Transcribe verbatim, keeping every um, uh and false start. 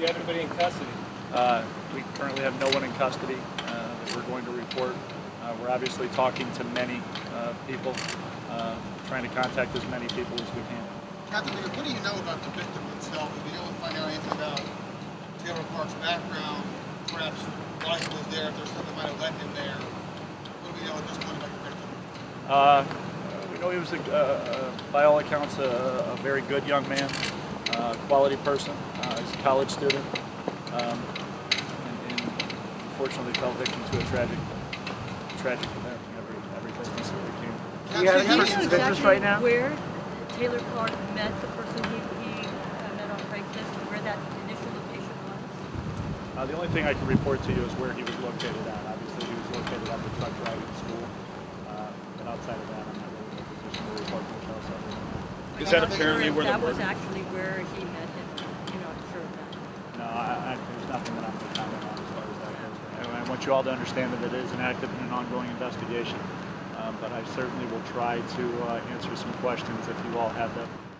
you have anybody in custody? Uh, we currently have no one in custody uh, that we're going to report. Uh, we're obviously talking to many uh, people, uh, trying to contact as many people as we can. Captain, what do you know about the victim itself? Have you able to find out anything about Taylor Park's background, perhaps why he was there, if there's something that might have led him there? What do we know at this point about the victim? Uh, we know he was, a, uh, by all accounts, a, a very good young man, uh, quality person. Uh, he's a college student, um, and, and unfortunately fell victim to a tragic, tragic event. Every, every business that we can. Do you have So do you know person's exactly interest right now? where Taylor Park met the person he, he uh, met on Craigslist, and where that initial location was? Uh, the only thing I can report to you is where he was located at. Obviously, he was located at the truck driving school, uh, but outside of that, I'm not really in a position to report details of it. Is that apparently Or if where the that was murder? actually where he met him? You're not sure of that? No, I, I, there's nothing that I'm going to comment on as far as that goes. And I want you all to understand that it is an active and an ongoing investigation, um, but I certainly will try to uh, answer some questions if you all have them.